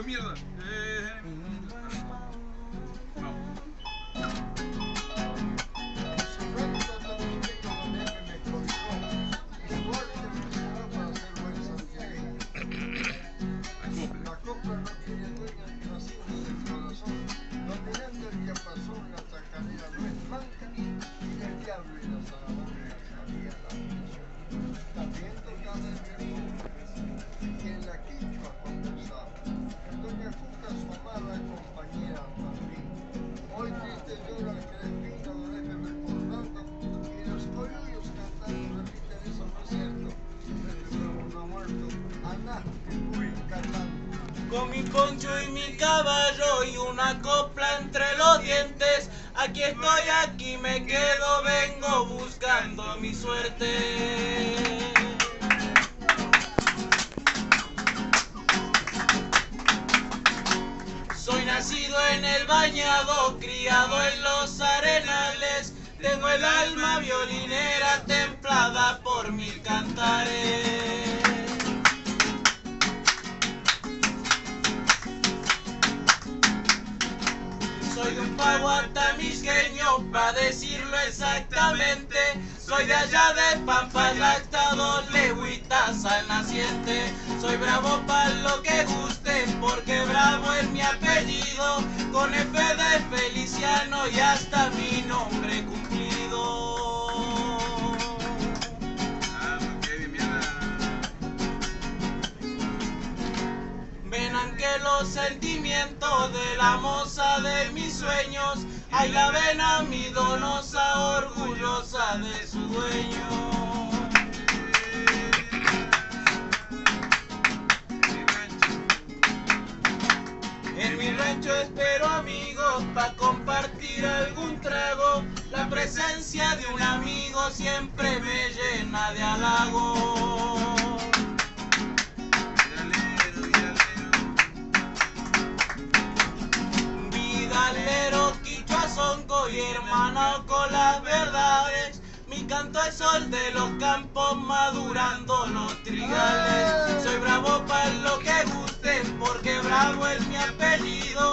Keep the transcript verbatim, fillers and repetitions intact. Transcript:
de mierda. Eh, no. La copla no tiene dueño que no siente del corazón, dominando el diapasón, la tacanera no es manca, y el diablo y la zanahoria sabía la prisión. También tocaba el violín, y en la quichua conversaba. Doña Cuca, su amada compañera también. Hoy triste llora el crespino, don Efe recordando, y los coyuyos cantando repiten eso, ¿no es cierto? Este bravo no ha muerto, Aná, uy, cantando. Con mi poncho y mi caballo y una copla entre los dientes, aquí estoy, aquí me quedo, vengo buscando mi suerte. Soy nacido en el bañado, criado en los arenales, tengo el alma violinera templada por mil cantares. Soy de un paguatamisqueño, pa' decirlo exactamente, soy de allá de Pampas Lactados, legüitas al naciente. Soy bravo pa' lo que guste, porque bravo es mi apellido, con F de Feliciano y hasta mi nombre cumplido. Ah, ok, mierda. Venan que los sentimientos de la moza de mis sueños, ay la vena mi donosa, orgullosa de su dueño. En mi rancho espero amigos pa' compartir algún trago, la presencia de un amigo siempre me llena de halago. Vidalero, quichua, sonco y hermano con las verdades, mi canto es sol de los campos madurando los trigales. Soy bravo pa' lo que guste, porque bravo es mi apellido,